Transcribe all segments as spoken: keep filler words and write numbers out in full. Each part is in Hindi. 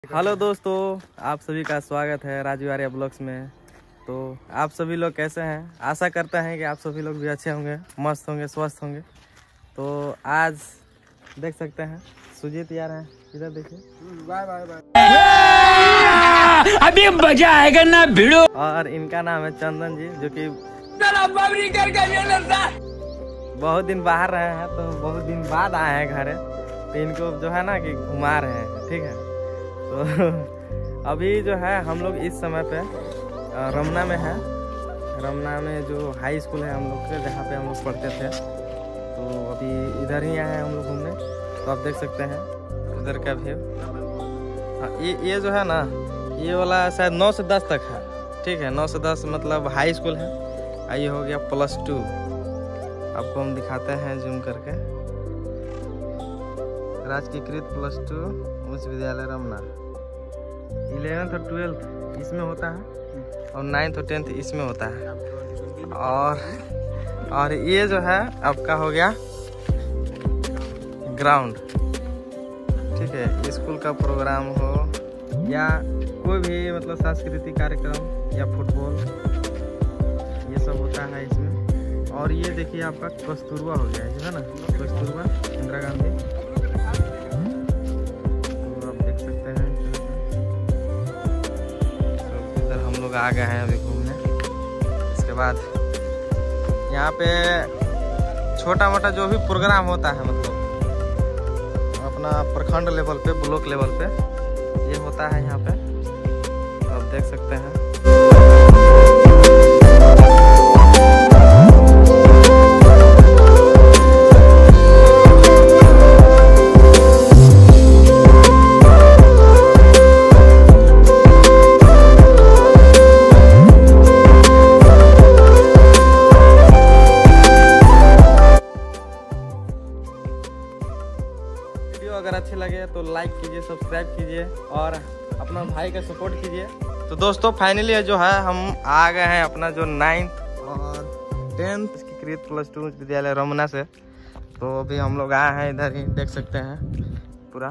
हेलो दोस्तों, आप सभी का स्वागत है राजू आर्या ब्लॉग्स में। तो आप सभी लोग कैसे हैं? आशा करता हैं कि आप सभी लोग भी अच्छे होंगे, मस्त होंगे, स्वस्थ होंगे। तो आज देख सकते हैं सुजीत यार हैं, इधर देखिए। Bye bye bye. अभी मजा आएगा ना भिड़ो। और इनका नाम है चंदन जी, जो कि बहुत दिन बाहर रहे हैं, तो बहुत दिन बाद आए हैं घर। तो इनको जो है ना कि घुमा रहे हैं, ठीक है। तो अभी जो है हम लोग इस समय पे रमना में है। रमना में जो हाई स्कूल है हम लोग के, जहाँ पे हम लोग पढ़ते थे। तो अभी इधर ही आए हैं हम लोग घूमने। तो आप देख सकते हैं इधर का व्यू। हाँ, ये ये जो है ना, ये वाला शायद नौ से दस तक है, ठीक है। नौ से दस मतलब हाई स्कूल है। ये हो गया प्लस टू। आपको हम दिखाते हैं जूम करके। राजकीयकृत प्लस टू उच्च विद्यालय रमना। इलेवेंथ और ट्वेल्थ इसमें होता है, और नाइन्थ और टेंथ इसमें होता है। और और ये जो है आपका हो गया ग्राउंड, ठीक है। स्कूल का प्रोग्राम हो या कोई भी मतलब सांस्कृतिक कार्यक्रम या फुटबॉल, ये सब होता है इसमें। और ये देखिए आपका कस्तूरबा हो गया है, जो है ना कस्तूरबा इंदिरा गांधी। आ गए हैं अभी घूमने। इसके बाद यहाँ पे छोटा मोटा जो भी प्रोग्राम होता है, मतलब अपना प्रखंड लेवल पे, ब्लॉक लेवल पे ये होता है यहाँ पे। तो आप देख सकते हैं। अगर अच्छे लगे तो लाइक कीजिए, सब्सक्राइब कीजिए और अपना भाई का सपोर्ट कीजिए। तो दोस्तों फाइनली जो है हम आ गए हैं अपना जो नाइन्थ और टेंथ की कृत प्लस टू विद्यालय रमना से। तो अभी हम लोग आए हैं इधर ही, देख सकते हैं पूरा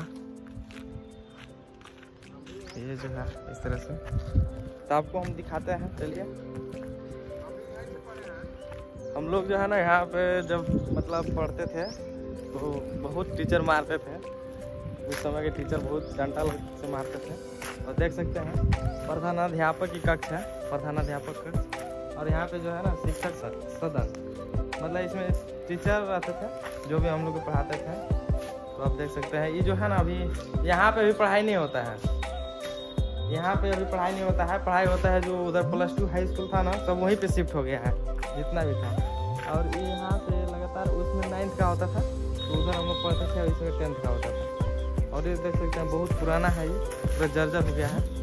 ये जो है इस तरह से। तो आपको हम दिखाते हैं, चलिए। हम लोग जो है ना यहाँ पे जब मतलब पढ़ते थे तो बहुत टीचर मारते थे। उस समय के टीचर बहुत डंडा से मारते थे। और देख सकते हैं प्रधानाध्यापक की कक्ष है, प्रधानाध्यापक कक्ष। और यहाँ पे जो है ना शिक्षक सदन, मतलब इसमें टीचर रहते थे जो भी हम लोग को पढ़ाते थे। तो आप देख सकते हैं ये जो है ना, अभी यहाँ पे भी पढ़ाई नहीं होता है। यहाँ पे अभी पढ़ाई नहीं होता है। पढ़ाई होता है जो उधर प्लस टू हाई स्कूल था ना, सब वहीं पे शिफ्ट हो गया है जितना भी था। और ये यहाँ पे लगातार उसमें नाइन्थ का होता था, तो उधर हम लोग पढ़ते थे, और इसमें टेंथ का होता था। और ये देख सकते हैं बहुत पुराना है, ये पूरा जर्जर हो गया है।